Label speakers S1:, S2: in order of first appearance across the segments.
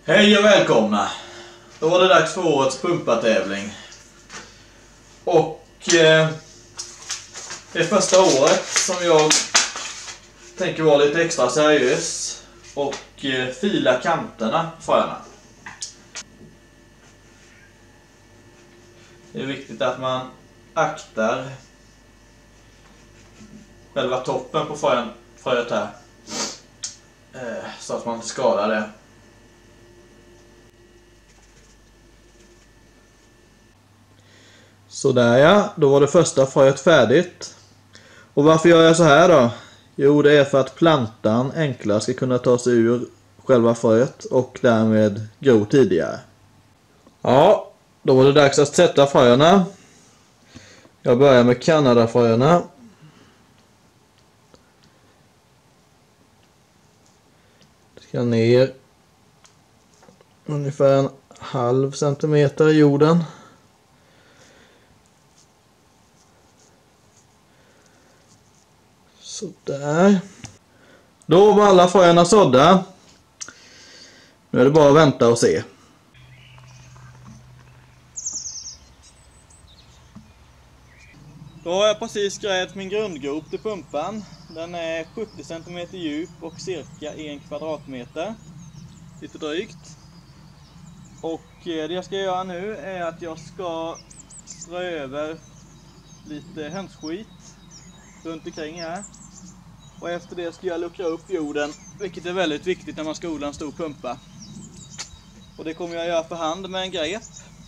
S1: Hej och välkomna! Då var det dags för årets pumpartävling. Och det är första året som jag tänker vara lite extra seriös och fila kanterna på fröna. Det är viktigt att man aktar själva toppen på fröet här, så att man inte skadar det. Sådär ja, då var det första fröet färdigt. Och varför gör jag så här då? Jo, det är för att plantan enklare ska kunna ta sig ur själva fröet och därmed gro tidigare. Ja, då var det dags att sätta fröna. Jag börjar med Kanadafröna. Ska ner ungefär 1/2 centimeter i jorden. Sådär. Då var alla fröna sådda. Nu är det bara att vänta och se. Då har jag precis grävt min grundgrop till pumpan. Den är 70 cm djup och cirka 1 kvadratmeter. Lite drygt. Och det jag ska göra nu är att jag ska strö över lite hönsskit runt omkring här. Och efter det ska jag luckra upp jorden, vilket är väldigt viktigt när man ska odla en stor pumpa. Och det kommer jag göra för hand med en grep.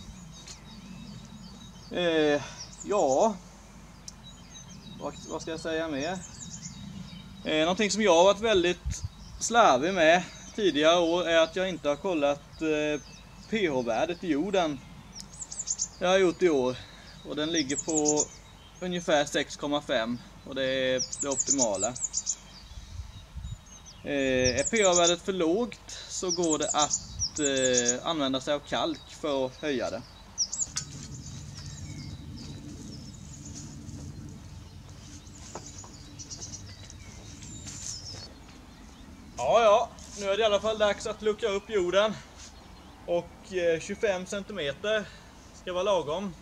S1: Ja, vad ska jag säga mer? Någonting som jag har varit väldigt slarvig med tidigare år är att jag inte har kollat pH-värdet i jorden. Det har jag gjort i år och den ligger på ungefär 6,5 och det är det optimala. Är pH-värdet för lågt så går det att använda sig av kalk för att höja det. Ja, nu är det i alla fall dags att luckra upp jorden. Och 25 cm ska vara lagom.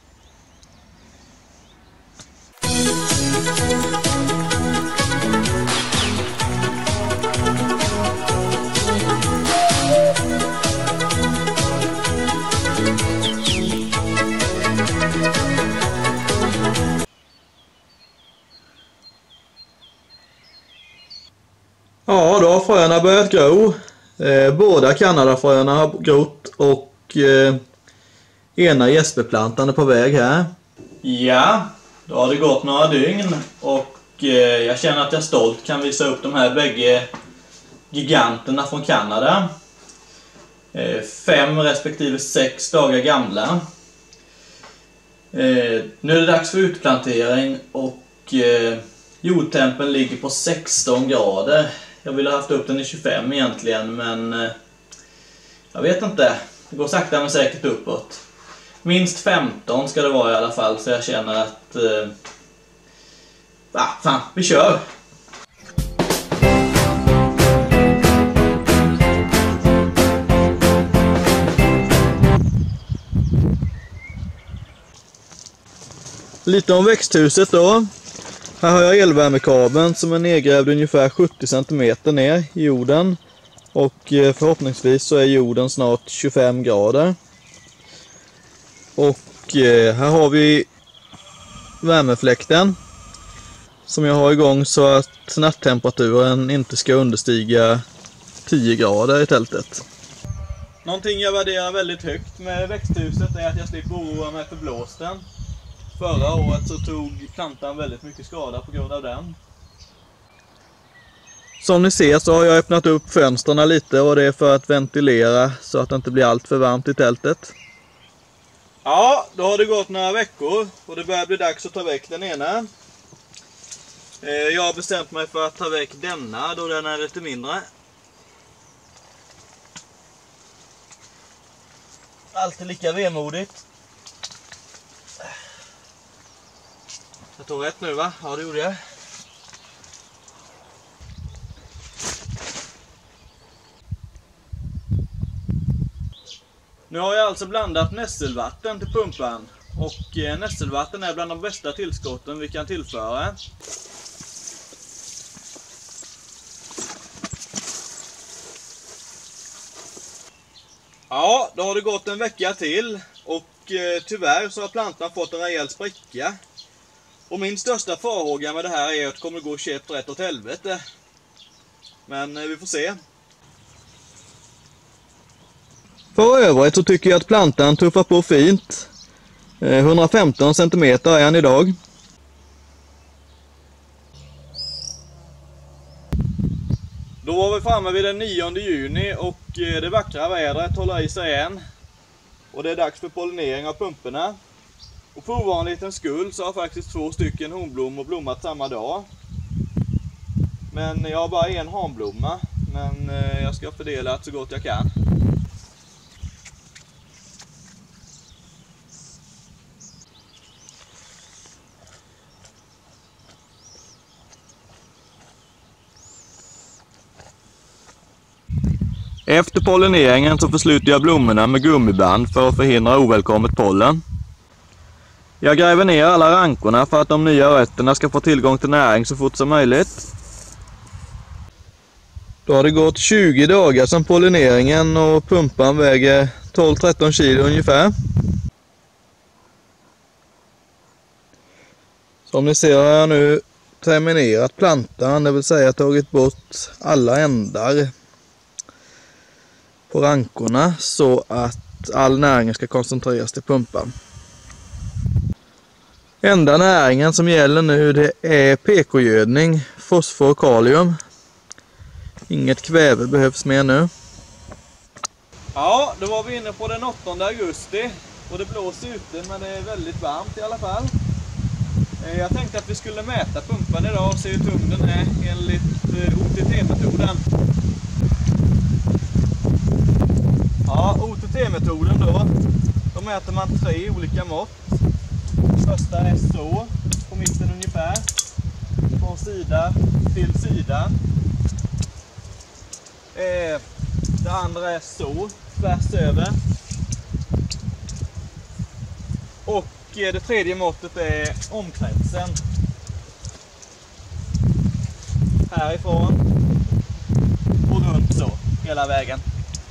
S1: Ja, då har fröna börjat gro. Båda Kanadafröna har grott och ena gäspeplantan är på väg här. Ja, då har det gått några dygn och jag känner att jag stolt kan visa upp de här bägge giganterna från Kanada. 5 respektive 6 dagar gamla. Nu är det dags för utplantering och jordtempen ligger på 16 grader. Jag ville ha haft upp den i 25 egentligen, men jag vet inte. Det går sakta men säkert uppåt. Minst 15 ska det vara i alla fall, så jag känner att fan, vi kör! Lite om växthuset då. Här har jag elvärmekabeln som är nedgrävd ungefär 70 cm ner i jorden. Och förhoppningsvis så är jorden snart 25 grader. Och här har vi värmefläkten som jag har igång så att nattemperaturen inte ska understiga 10 grader i tältet. Någonting jag värderar väldigt högt med växthuset är att jag slipper oroa mig för blåsten. Förra året så tog plantan väldigt mycket skada på grund av den. Som ni ser så har jag öppnat upp fönsterna lite och det är för att ventilera så att det inte blir allt för varmt i tältet. Ja, då har det gått några veckor och det börjar bli dags att ta väck den ena. Jag har bestämt mig för att ta väck denna då den är lite mindre. Alltid lika vemodigt. Jag tog rätt nu va? Ja, det gjorde jag. Nu har jag alltså blandat nässelvatten till pumpan. Och nässelvatten är bland de bästa tillskotten vi kan tillföra. Ja, då har det gått en vecka till och tyvärr så har plantan fått en rejäl spricka. Och min största farhåga med det här är att det kommer gå käpp rätt åt helvete. Men vi får se. För övrigt så tycker jag att plantan tuffar på fint. 115 cm är han idag. Då var vi framme vid den 9 juni och det vackra vädret håller i sig än. Och det är dags för pollinering av pumporna. Och för ovanlighetens skull så har faktiskt 2 stycken honblommor blommat samma dag. Men jag har bara en hanblomma, men jag ska fördela det så gott jag kan. Efter pollineringen så försluter jag blommorna med gummiband för att förhindra ovälkommet pollen. Jag gräver ner alla rankorna för att de nya rötterna ska få tillgång till näring så fort som möjligt. Då har det gått 20 dagar sedan pollineringen och pumpan väger 12-13 kilo ungefär. Som ni ser har jag nu terminerat plantan, det vill säga tagit bort alla ändar på rankorna så att all näring ska koncentreras till pumpan. Enda näringen som gäller nu det är PK-gödning, fosfor och kalium. Inget kväve behövs mer nu. Ja, då var vi inne på den 8 augusti och det blåser ute men det är väldigt varmt i alla fall. Jag tänkte att vi skulle mäta pumpan idag och se hur tung den är enligt OTT-metoden. Ja, OTT-metoden då mäter man 3 olika mått. Första är så, på mitten ungefär, från sida till sida. Det andra är så, tvärs över. Och det tredje måttet är omkretsen. Härifrån och runt så, hela vägen.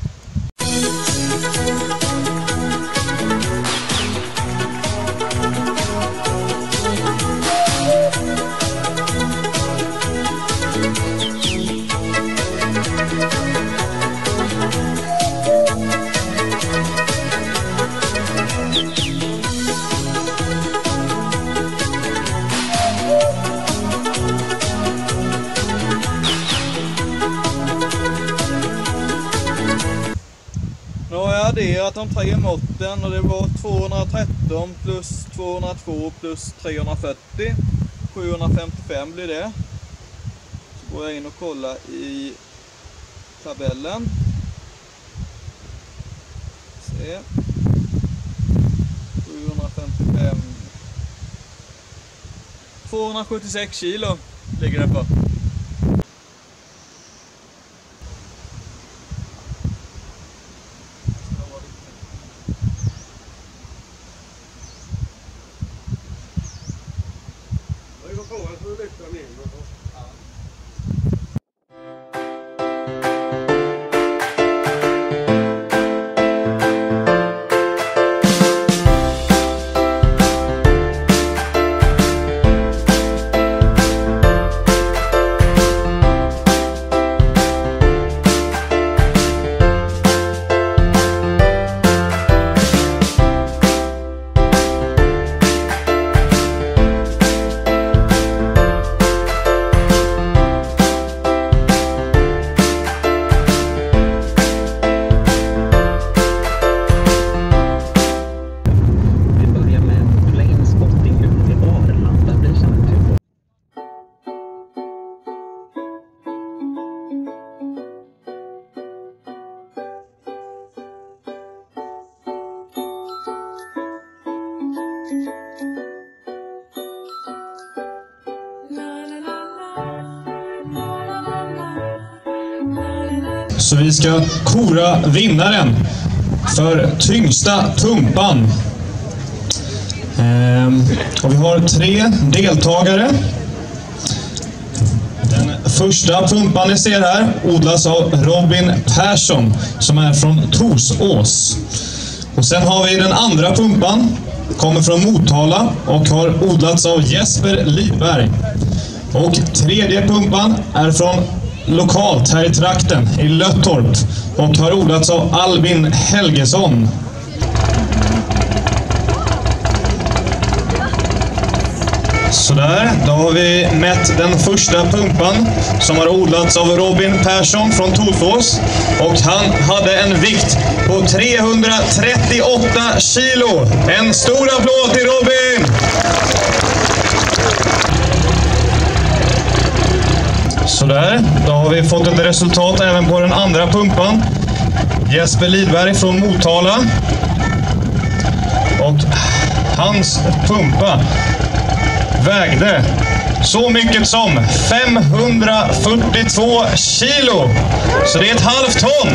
S1: Adderat de 3 måtten och det var 213 plus 202 plus 340. 755 blir det. Så går jag in och kollar i tabellen. Se. 755. 276 kilo ligger det på.
S2: Så vi ska kora vinnaren. för tyngsta pumpan. Och vi har 3 deltagare. Den första pumpan ni ser här odlas av Robin Persson som är från Torsås. Och sen har vi den andra pumpan, kommer från Motala och har odlats av Jesper Lidberg. Och tredje pumpan är från lokalt här i trakten i Löttorp och har odlats av Albin Helgesson. Sådär, då har vi mätt den första pumpan som har odlats av Robin Persson från Torsås. Och han hade en vikt på 338 kilo. En stor applåd till Robin! Sådär, då har vi fått ett resultat även på den andra pumpan. Jesper Lidberg från Motala. Och hans pumpa vägde så mycket som 542 kilo. Så det är ett halvt ton.